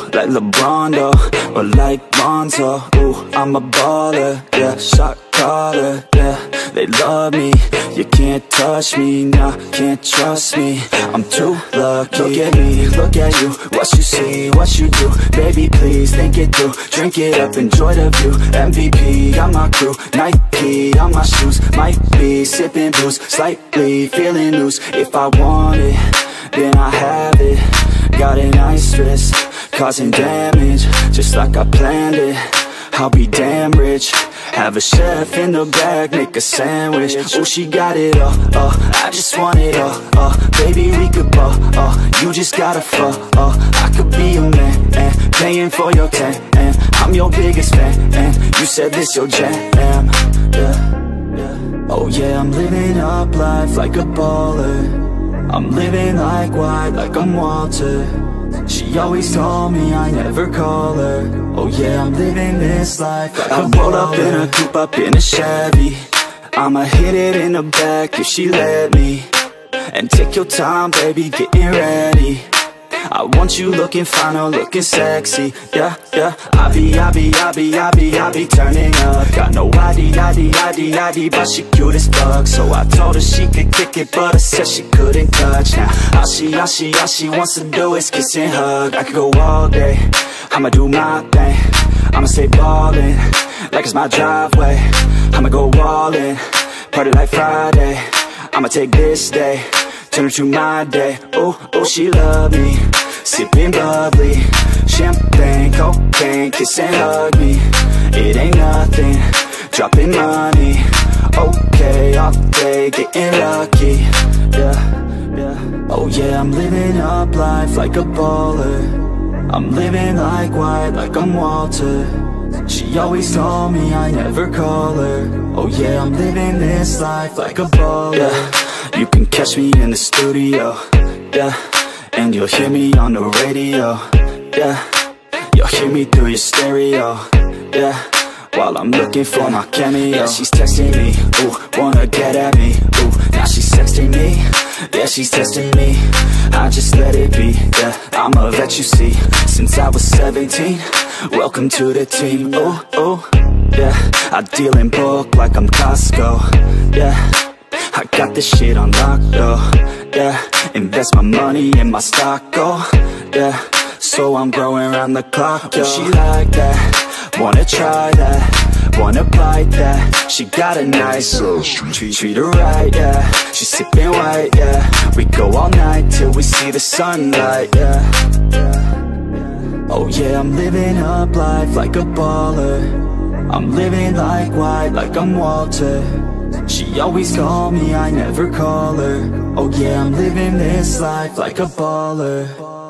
like LeBron, though, or like Lonzo. Ooh, I'm a baller, yeah, shot caller, yeah. They love me, you can't touch me, nah, can't trust me. I'm too lucky. Look at me, look at you, what you see, what you do. Baby, please, think it through, drink it up, enjoy the view. MVP on my crew, Nike on my shoes. Might be sipping booze, slightly feeling loose. If I want it, then I have it. Got an ice wrist, causing damage, just like I planned it. I'll be damn rich. Have a chef in the back, make a sandwich. Oh, she got it all, I just want it all, baby, we could ball, you just gotta fall, I could be a man, and paying for your tan, and I'm your biggest fan, and you said this your jam, yeah. Oh yeah, I'm living up life like a baller. I'm living like white, like I'm Walter. She always told me I never call her. Oh yeah, I'm living this life like I roll up in a coupe, up in a Chevy. I'ma hit it in the back if she let me. And take your time, baby, getting ready. I want you looking fine or looking sexy. Yeah, yeah. I be turning up. Got no ID, but she cute as fuck. So I told her she could kick it, but I said she couldn't touch. Now all she wants to do is kiss and hug. I could go all day, I'ma do my thing. I'ma stay ballin', like it's my driveway. I'ma go all in, party like Friday. I'ma take this day, turn it to my day. Oh, she love me, sipping bubbly, champagne, cocaine, kiss and hug me. It ain't nothing, dropping money. Okay, all day, getting lucky. Yeah. Oh yeah, I'm living up life like a baller. I'm living like white, like I'm Walter. She always told me I never call her. Oh yeah, I'm living this life like a baller. Yeah. You can catch me in the studio, yeah, and you'll hear me on the radio, yeah. You'll hear me through your stereo, yeah, while I'm looking for my cameo. Yeah, she's texting me, ooh, wanna get at me, ooh. Now she's texting me, yeah, she's testing me. I just let it be, yeah, I'm a vet, you see. Since I was 17, welcome to the team, ooh, yeah. I deal in bulk like I'm Costco, yeah. I got this shit on lock, though, yeah. Invest my money in my stock, oh, yeah. So I'm growing around the clock, yo. She like that, wanna try that, wanna bite that. She got a nice treat her right, yeah. She's sipping white, yeah. We go all night till we see the sunlight, yeah. Oh yeah, I'm living up life like a baller. I'm living like white, like I'm Walter. She always told me I never call her. Oh yeah, I'm living this life like a baller.